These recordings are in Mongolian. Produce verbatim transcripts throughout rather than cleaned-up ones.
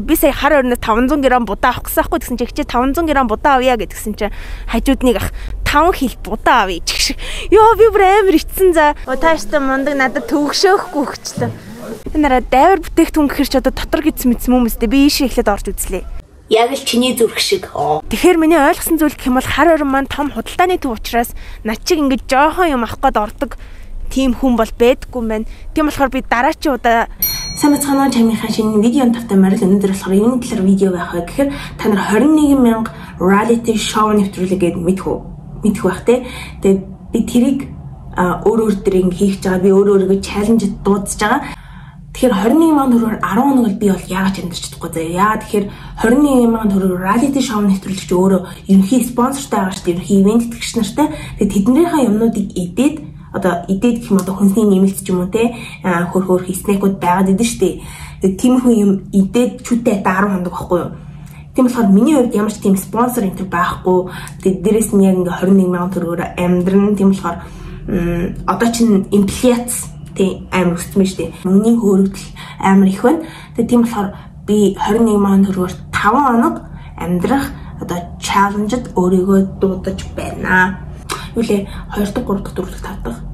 Би сая хар орноос таван зуун грамм будаа авах гэсэн аахгүй гэсэн чи чи таван зуун грамм будаа авъя гэдгсэн чи хажууд нэг ах таван хил будаа авъя гэх шиг. Йоо би бүр амар ицсэн за. Тааштай мундаг надад төгшөөхгүй өгчлээ. Энараа дайвар бүтээгдэхүүн гэхэр ч одоо дотор гидсэн мэдсэн хүмүүстэй би ийшээ эхлээд орж үзлээ. Яг л чиний зүрх шиг. Тэгэхээр миний ойлгосон зүйл гэх юм бол хар орон маань том худалдааны төв учраас над чиг ингэж жоохон юм авах гээд ордог тийм хүн бол байдаггүй юм байна. Тийм болохоор би дараачийн удаа сайн бацгаана чамийнхаа шинэ видеон тавтай морил өнөөдөр болохоор юуны талаар видео байх вэ гэхээр та нар двадцать one мянга reality show нэвтрүүлэг гээд мэдхүү мэдхүү байх те. Тэгээд би тэрийг өөр өөр дрийг хийх гэж байгаа. Би өөр өөргөө чаленж дуудаж байгаа. Тэгэхээр двадцать one мянган төгрөгөөр ten хоног бол би бол яагаад чамдэрч чадахгүй заа. Яагаад тэгэхээр двадцать one мянган төгрөгөөр reality show нэвтрүүлэгч өөрөө ерөнхий спонсортай байгаа шүү дээ. Ерөнхий ивент итгэгч нартай. Тэгээд тэднийхээ юмнуудыг идээд одоо идээд гэх юм одоо хүнсний нэмэлт ч юм уу те хөр хөр снэкүүд байгаад идэв штэ. Тэгээд тиймэрхүү юм идээд чүтээ ten хоног байхгүй юу? Тийм болохоор миний хувьд ямар ч тийм спонсор энэ байхгүй. Тэгээд дээрэс нь яг ингээ двадцать one мянган төгрөгөөр амьдран тийм болохоор одоо чинь инфляц тийм амар өссөн шүү дээ. Мөнгөний хөрөгдөл амар их байна. Тэгээд тийм болохоор би двадцать one мянган төгрөгөөр five хоног амьдрах одоо чаленжд өөрийгөө дуудаж байна. Үлээ two дахь, three дахь, four дахь, five дахь.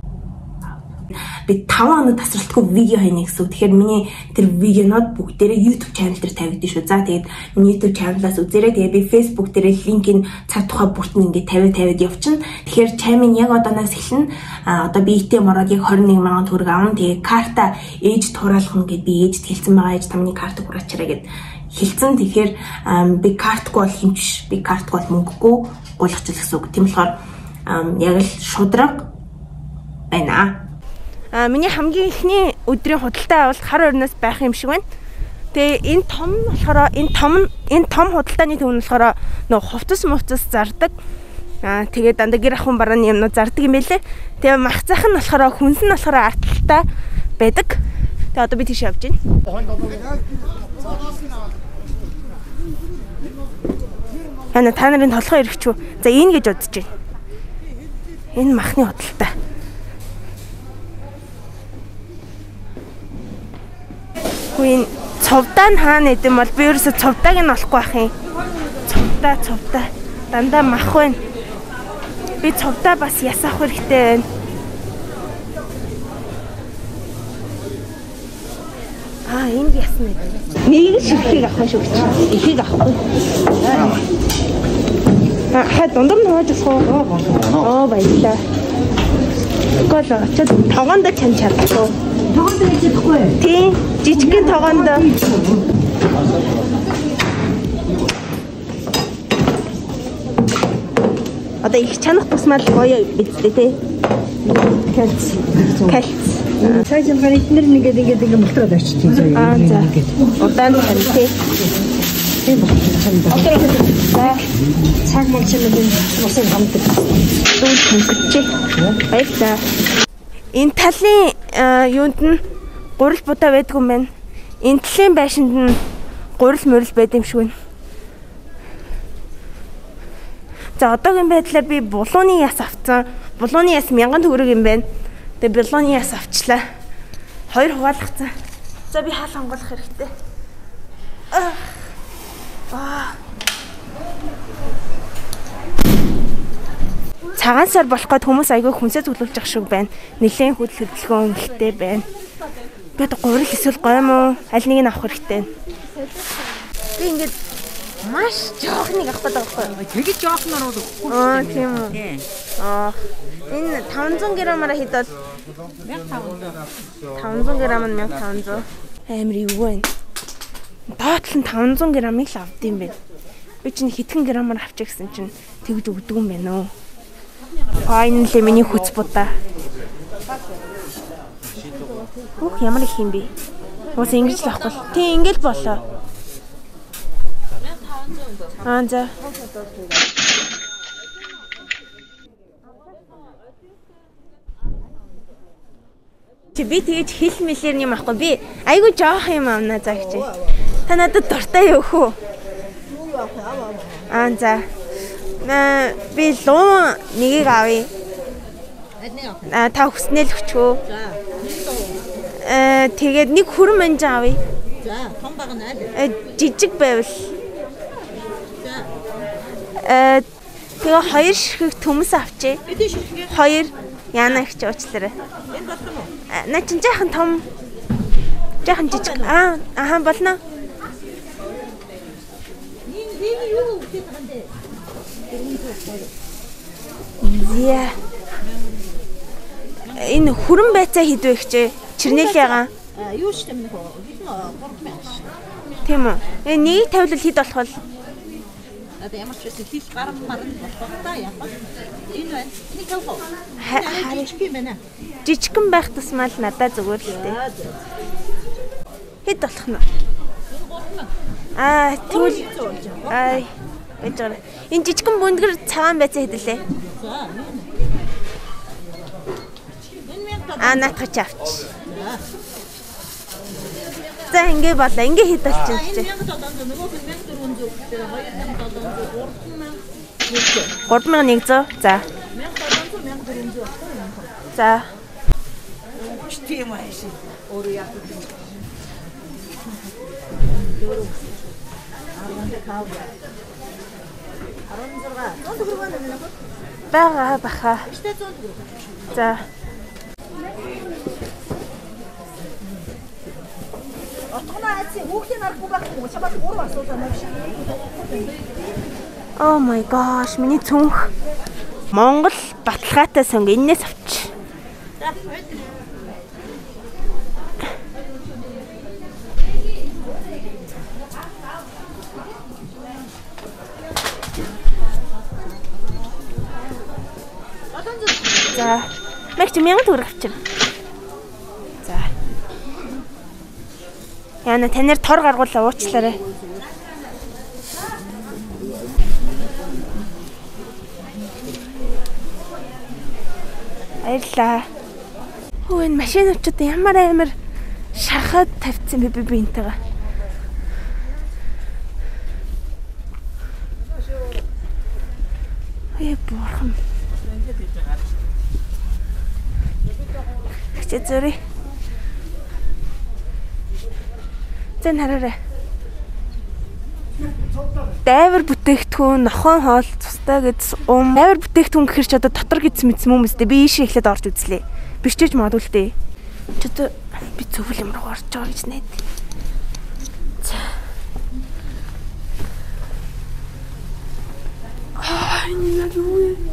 Би five хоног тасралтгүй видео хийнэ гэсэн. Тэгэхээр миний тэр видеонууд бүгдээрээ YouTube channel дээр тавигдсан шүү. За тэгээд миний YouTube channel-аас үзээрэй. Тэгээд би Facebook дээрээ линкийг цаг тухай бүртэн ингээд тавиад тавиад явчихна. Тэгэхээр чамын яг одооноос эхэлнэ. А одоо би итэ мороод яг двадцать one мянган төгрөг авна. Тэгээд карта ээж тураалгах гэд би ээжд хэлсэн байгаа. Ээж тамны карта хураачаарай гэд хэлсэн. Тэгэхээр би картгүй бол хэмжиж, би картгүй бол мөнгөгүй гуйлгачл гэсэн үг. Тийм болохоор яг л шудраг байна. А миний хамгийн ихний өдрийн худалдаа бол хар орноос байх юм шиг байна. Тэгээ энэ том нь болохоор энэ том энэ том худалдааны төв нь болохоор нөгөө хувцас мувцас зардаг. Аа тэгээ дандаа гэр ахын барааны юмнууд зардаг юм байлээ. Тэгээ мах цах нь болохоор хүнс нь болохоор арталтай байдаг. Тэгээ одоо би тийш явж байна. Ана та нарын толгой ирэхчүү. За энэ гэж бодож байна. Энэ махны худалдаа. Хүйн цовдаа нь хаана идэм бол би ерөөсө цовдааг нь олохгүй байх юм. Цовдаа цовдаа дандаа мах байна. Би цовдаа бас ясаах хэрэгтэй байна. Аа энд ясна. Нэг ширхийг авах шүү гэж. Ихийг авахгүй. Аа дундам нь хоож асуу. Аа баярлаа. Гол очоод тогоонд чам чадахгүй. Тогоонд гэж чадахгүй. Тийм, жижигхэн тогоонд. Одоо их чанах тусмал гоё бидтэй тий. Кальц. Кальц. Цайсан гарыг нэр нэгээд ингээд ингээд мөлтрөөд очиж байгаа. Аа за. Удаан тань тий. Тийм байна. За. Цаг мөн чинь усын хамт. Дүүл хөнгөчээ. Баярлаа. Энэ талын юунд нь гурил будаа байдгүй юм байна. Энэ талын байшинд нь гурил мөрил байд юм шиг байна. За одоогийн байдлаар би булууны яс авцсан. Булууны яс мянган төгрөг юм байна. Тэгээ булууны яс авчлаа. Хоёр хуваалгацсан. За би хаал хонголох хэрэгтэй. Аа. Цагаан сар болох гээд хүмүүс айгүй хүнсээ зөвлөж ах шиг байна. Нилээн хөдөл хөдөлгөөн ихтэй байна. Би одоо гурил эсвэл гойм уу? Аль нэг нь авах хэрэгтэй. Би ингээд маш жоохныг авах гэдэг байхгүй. Тэгэж жоохноор бол өгөхгүй. Аа тийм үү. Аа энэ five hundred граммаараа хэд бол five hundred грамм нь five hundred. Амар юу вэ? Доотлон five hundred граммыг л авд юм байна. Би чинь хэдхэн граммаар авчих гэсэн чинь тэгж өгдөг юм байна уу? Finally миний хүч будаа. Ух ямар их юм бэ? Уус ингэж л авахгүй. Тий ингэж болоо. Аа за. Чи би тэгэж хэл мэлэр юм ахгүй. Би айгу жоох юм авна за гэж. Та надад дуртай юу хөө? Аа за. На би луу нэгийг авъя. А та хүснэл өчгөө. Э тэгээд нэг хүрэн манж авъя. За, том баг нь аль? Э жижиг байвал. Э тэгээ хоёр ширхэг төмс авчээ. Эдийн ширхэг. Хоёр яана их ч уучлаарай. Энэ болох нь уу? На чин жаахан том. Жаахан жижиг. Аа, ахан болно. Нэг нэг юу гэдэг юм бэ? Яа. Энэ хүрэн байцаа хийдвэ ихчээ. Чернелийн. А юу ч юм нөхөө. Хэдэн гурван мянга ш. Тийм үү. Э нэг тавилал хэд болох вэ? Одоо ямар ч байсан хэл гарам маран болох та яах вэ? Энэ байна. Нэг авах. Жижиг юм байна. Жижигхэн байх тусмаа л надад зүгээр л дээ. Хэд болох нь? Аа, тэгвэл ай гэж байна. Энэ жижигхэн бүндгэр цагаан байцаа хэдэлээ. За. Энэ мянга Аа, наатгач авч. За ингэ болоо. Ингэ хэд болчих юм энэ чи. мянга долоон зуун нөгөө мянга дөрвөн зуун дээр хоёр мянга долоон зуун гурван мянга нэг зуун. За. мянга долоон зуун мянга дөрвөн зуун. За. Тийм ааш. Өөр яах вэ? Бага баха. За. Oh my gosh, миний цүнх. Монгол баталгаатай сонг энээс авч. За. Мэгч мянга төгрөг авчир. За. Яна танаар тор гаргуулаа уучлаарай. Баярлаа. Хөө энэ машинууд ямар амар шахаад тавьсан бэ би энтэйгээ. Эй бурхан. Чи зүрий. Зэн хараарай. Дайвар бүтээгдэхүүн, нохон хоол, цустай гэд ум. Дайвар бүтээгдэхүүн гэхэр ч одоо дотор гидсэн мэдсэн хүмүүстэй би ийшээ эхлээд орж үзлээ. Бишчээж магадгүй л дээ. Ч одоо би зөвл юм руу орж байгаа гэж найд. За. Аа, энэ юу вэ?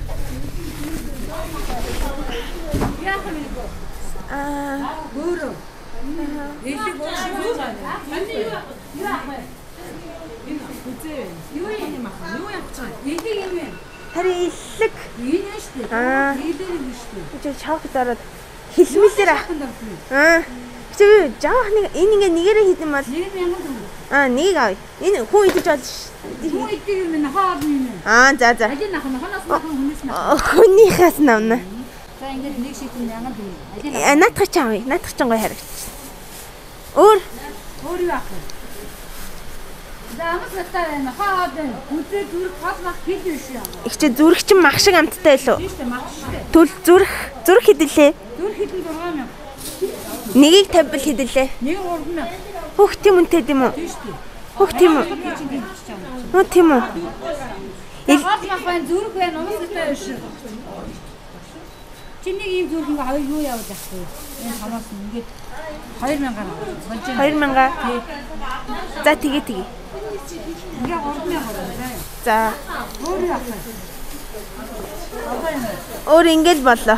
Яах вэ? Аа, гөрөө. Эсэг болчихсон. Энд юу яах вэ? Энэ үзээ. Юу юм аа? Юу явж байгаа? Эдэг юм ээ. Харин иллэг. Энэ нь шүү дээ. Аа. Эдэг юм шүү дээ. Чи чавх дараад хэлмэлээр ах. Аа. Чи жаах нэг энэ ингээ нэгээрээ хийдэм бол нэг мянган төгрөг. Аа, нэг авъя. Энэ хүн идэж бол хүн идэг юм нэ хаад юм. Аа, за за. Алин ах наханаас нах хүнээс нах. Хүнийхээс навна. За ингээд нэг шийдэн мянган төгрөг. Алин наатах ч авъя. Наатах ч гоё харагч. Өөр өөр юу ах вэ? За амс натаа байна. Хаад үзээ зүрх хад мах хэд биш юм. Их чи зүрх чин мах шиг амттай илүү. Тийм шүү мах шиг. Түл зүрх зүрх хэдэлээ? Зүрх хэдэн дөрвөн мянга. Нэгийг тавьбал хэдэлээ? Нэг гурван мянга. Хөх тийм үнэтэй юм уу? Тийм шүү. Хөх тийм үү? Нөө тийм үү? Хад мах байна зүрх байна амс натаа биш. Чи нэг юм зүрх ингээ хоёр юу яваад байх вэ? Энэ хамаас ингээд хоёр мянга болж байна. хоёр мянга. За тгий тгий. Ингээ гурван мянга байна. За. Өөр яах вэ? Өөр ингээл болоо.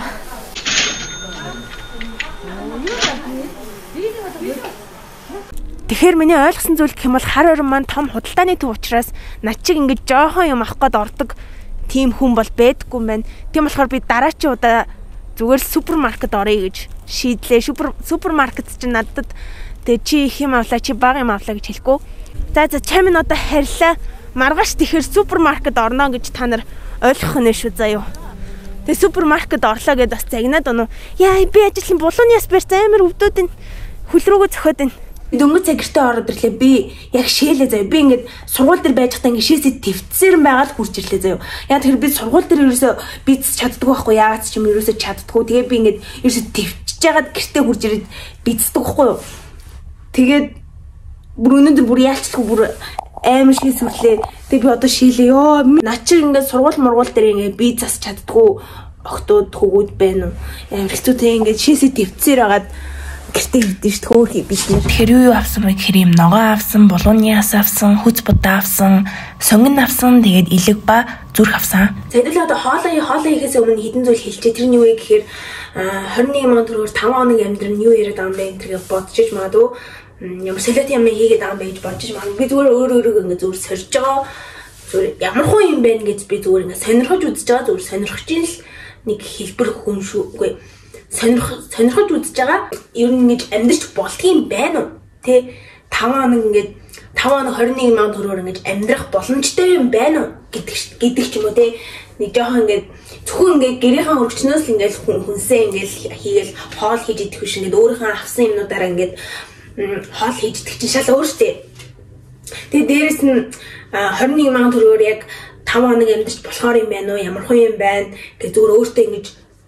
Тэгэхээр миний ойлгосон зүйл гэх юм бол хар орон маань том худалдааны төв учраас над чиг ингээд жоохон юм авах гээд ордог тийм хүн бол байдаггүй юм байна. Тийм болохоор би дараачийн удаа зүгээр л супермаркет оръё гэж шийдлээ. Супер супермаркет чинь надад тэгээ чи их юм авлаа, чи бага юм авлаа гэж хэлэхгүй. За за чам нь одоо харьлаа. Маргааш тэгэхээр супермаркет орно гэж та нар ойлгох нь шүү заяа. Тэгээ супермаркет орлоо гэдээ бас загнаад оноо. Яа би ажил булууны яс барьсан амар өвдөд энэ хөл рүүгээ зөхөд энэ. Дөнгөж цаг гэртээ ороод ирлээ. Би яг шээлээ заяа. Би ингээд сургууль дээр байж хатаа ингээд шээсээ твцээр байгаа л хурж ирлээ заяа. Яа тэгэхээр би сургууль дээр ерөөсөө би чаддгүй байхгүй яагаад ч юм ерөөсөө чаддгүй. Тэгээ би ингээд ерөөсөө твчж жагаад гэртээ хурж ирээд бицдэг байхгүй юу. Тэгээд бүр өнөөдөр бүр яалцдаг бүр амар шиг сүрлээ. Тэгээ би одоо шийлээ. Йоо над чи ингээд сургууль мургуул дээр ингээд би засч чаддгүй октод хөгүүд байна уу? Амар хэцүүтэй ингээд шээсээ твцээр агаад гэртээ ирдэж шүү хөөхий бид нэр. Тэр юу авсан бэ гэхээр юм ногоо авсан, булууны ас авсан, хүч будаа авсан, сонгон авсан, тэгээд илэг ба зүрх авсан. За хэдүүлээ одоо хоолой хоолой хийхээс өмнө хэдэн зүйл хэлчихээ. Тэр нь юу вэ гэхээр тwenty-one мянган төгрөгөөр five хоног амьдрал нь юу яриад байгаа юм бэ гэдгийг бодчих магадгүй. Ямар солиот юм хийгээд байгаа юм бэ гэж бодож магадгүй. Би зүгээр өөр өөрөөр ингээд зүгээр сорж байгаа. Зүгээр ямар хуу юм бэ гэж би зүгээр ингээд сонирхож үзэж байгаа. Зүгээр сонирхож ин л нэг хэлбэр хүн шүү. Үгүй сонирх сонирхож үзэж байгаа. Ер нь ингэж амьдрч болдгийм байна уу? Тэ five хоног ингээд five хоног twenty-one мянган төгрөгөөр ингэж амьдрах боломжтой юм байна уу гэдэг гэдэг ч юм уу те. Нэг жоохон ингээд зөвхөн ингээд гэрийнхаа хөргчнөөс л ингээд хүнсээ ингээд хийгээл хоол хийж идэх биш ингээд өөрийнхөө авсан юмнуудаараа ингээд хоол хийж идэх чинь шал өөр штэ. Тэгээ дээрэс нь twenty-one мянган төгрөгөөр яг five хоног амьдарч болохоор юм байна уу? Ямар хөө юм байна гэж зүгээр өөртөө ингэж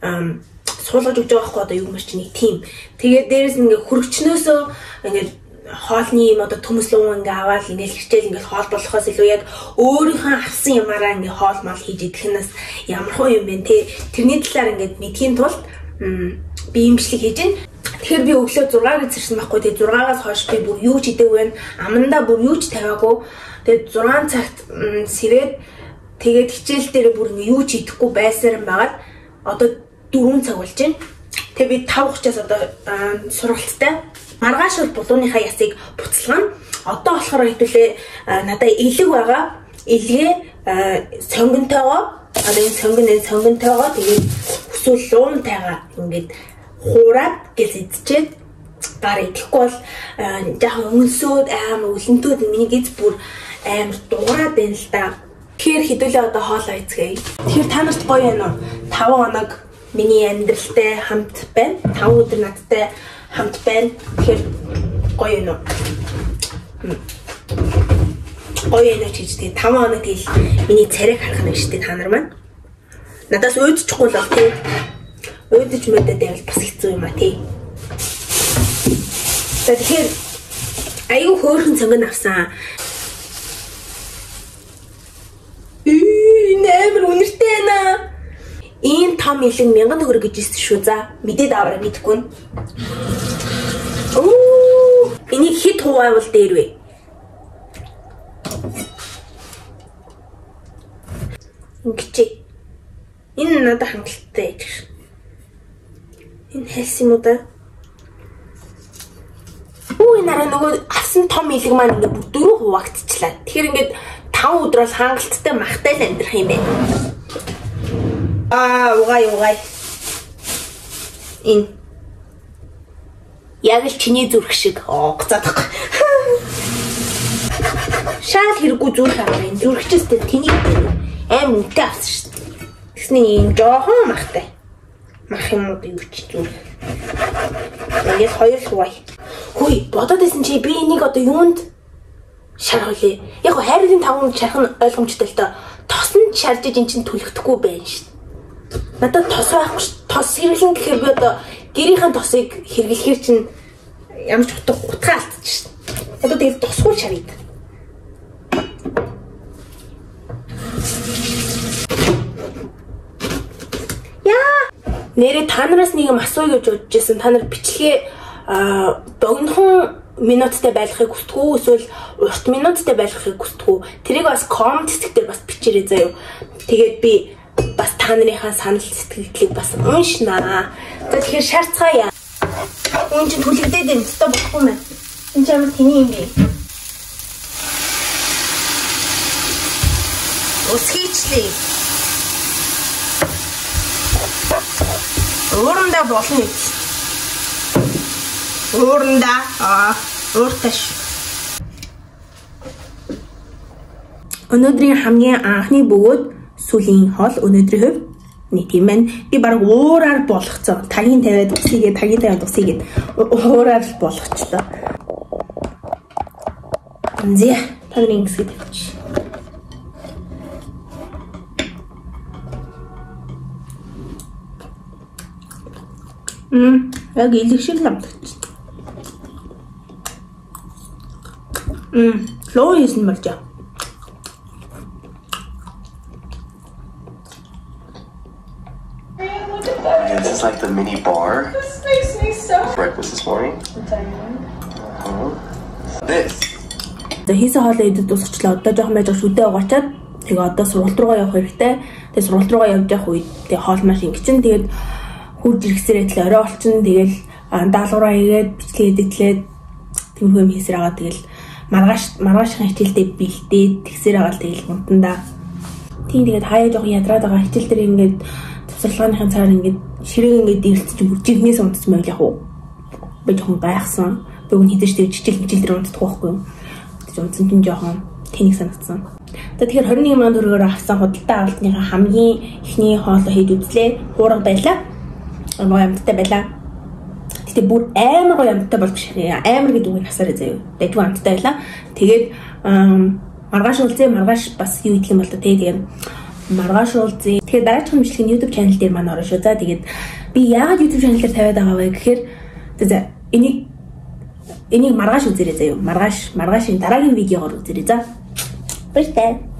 суулгаж өгч байгаа хгүй одоо юу маш нэг тийм. Тэгээ дээрэс нь ингээд хөргчнөөсөө ингээд хоолны юм одоо төмөс луу ингээ аваад ингээл хичээл ингээл хоол болохоос илүү яг өөрийнхөө авсан ямаараа ингээ хоол мал хийж идэхнээс ямар хөө юм бэ те. Тэрний талаар ингээд мэдхийн тулд би имжлэг хийж байна. Тэгэхээр би өглөө six гэж зэрсэн байхгүй те. six-аас хойш би бүр юу ч идэв байна. Амандаа бүр юу ч тавиагүй. Тэгээд six цагт сэрээд тэгээд хичээл дээр бүр ингээ юу ч идэхгүй байсаар юм байгаад одоо four цаг болж байна. Тэгээд би five thirty-аас одоо сургалттай маргааш бол булууныхаа ясыг буцалгана. Одоо болохоор хэвлээ надад илэг байгаа. Илгээ сонгонтойгоо одоо энэ сонгон энэ сонгонтойгоо тэгээд хүсвэл луунтайгаа ингээд хуураад гэл идчихэд гар идэхгүй бол жоохон өнсөөд амар өлөнтөөд миний гиз бүр амар дуурайд байна л да. Тэгэхээр хэдүүлээ одоо хоолоо эцгээе. Тэгэхээр та нарт гоё байна уу? five хоног миний амьдралтай хамт байна. five өдөр надтай хамт байна. Тэгэхээр гоё юм уу? Гоё юм гэж тийм five хоног тэгэл миний царайг харах нь шүү дээ та нар маань. Надаас уйдчихгүй л баг тий. Уйдж мэдээд байвал бас хэцүү юм а тий. Тэгэхээр аюу хөөрхөн сонгон авсан. Ээ нэмэр үнэртэй байна. Ийм том илэн мянган төгрөг гэж ирсэн шүү за. Мэдээд аваарай мэдгүй. Оо, энийг хэд хуваавал дээр вэ? Ингэчээ. Энэ надад хангалттай гэж. Энэ хэлс юм уу да? Оо, энэ арай нөгөө авсан том илэг маань ингээд дөрөв хуваагдчихлаа. Тэгэхээр ингээд five өдрөөр хангалттай махтай л амьдрах юм байна. Аа, угай угай. Ин. Яг л чиний зүрх шиг огцаадах. Шал хэрэггүй зүрх аваа. Энэ зүрхчээстэй тэнийг аим үнэтэй авсан шүү дээ. Тэсний юм жоохон махтай. Мах юм уу юу ч зүрх. Ингээд хоёр л угай. Хөөе, бодоод байсан чи би энийг одоо юунд шархуулъя. Яг хоо хайрын таван шарах нь ойлгомжтой л доо. Тос нь шарж ин чин түлхэхгүй байна шүү. Надад тос байхгүй ш. Тос хэрэглэн гэхээр би одоо гэрийнхэн тосыг хэрэглэхээр чинь ямар ч утга утгаа алдчих ш. Одоо тэгээд тосгүй шарид. Яа! Нэрээ та нараас нэг юм асууя гэж бодож байсан. Та нар бичлэгээ богинохон минуттай байлгахыг хүсдэг үү эсвэл урт минуттай байлгахыг хүсдэг үү? Тэрийг бас коммент хэсгээр бас бичээрэй заяа. Тэгээд би бас та нарынхаа санал сэтгэлдлийг бас уншнаа. За тэгэхээр шаарцгаая. Энд чинь түлэгдээд байна. Өстө болохгүй мэн. Энд ямар тэний юм бэ? Ус хийчлээ. Уурандаа болно юм. Уурандаа аа уурташ. Өнөөдрийн хамгийн анхны бөгөөд сүлийн хоол өнөөдрийн хувь нэг юм байна. Би баг уураар болгоцсон. Тагийн тавиад усыгээ, тагийн тавиад усыгээд уураар болгочлоо. Зэ, тагийн хэсэг тавьчих. Мм, яг илэг шиг л амтгач. 음, 너무 있는 말이야. This is like the mini bar. This makes me so Breakfast this morning. Uh-huh. This. За хийсэн хоолоо идэд дуусчлаа. Одоо жоохон байж шүдээ угаачаад тэгээ одоо сургууль руугаа явах хэрэгтэй. Тэгээ сургууль руугаа явж явах үед тэгээ хоол маш ингэчин тэгээд хурж ирэхсээрээ тэгэл орой олчин тэгэл даалгавраа хийгээд бичлэг эдэглээд тиймэрхүү юм хийсээр байгаа. Тэгэл маргааш маргаашхан хичээлдээ бэлдээд тэгсээр байгаа л тэгэл унтандаа. Тийм тэгээд хаяа жоохон ядраад байгаа хичээл дээр ингээд тусалгааныхын цаар ингээд ширээг ингээд дэрэлцэж бүр жигнээс унтсан байл яг уу. Би жоохон гайхсан. Би өгн хідэж тэг жижиг хичээл дээр унтдаг байхгүй юу? Тэгж унтсан чинь жоохон тэнийг санагдсан. Тэгэхээр тwenty-one сая төгрөгөөр авсан худалдаа авалтныхаа хамгийн ихний хоолой хийж үзлээ. Хуурга байлаа. Гоё амттай байлаа. Гэтэ бүр амар гоё амттай бол биш. Амар гэдэг үг насаараа заяа. Дэжгүй амттай байлаа. Тэгээд маргааш уулзээ маргааш бас юу идэх юм бол та тэгээд маргааш уулзээ. Тэгэхээр дараагийн бичлэгийн YouTube channel дээр маань орно шүү. За тэгээд би яагаад YouTube channel дээр тавиад байгаа вэ гэхээр за энийг энийг маргааш үзээрэй заяа. Маргааш маргаашийн дараагийн видеогоор үзээрэй. За. Баярлалаа.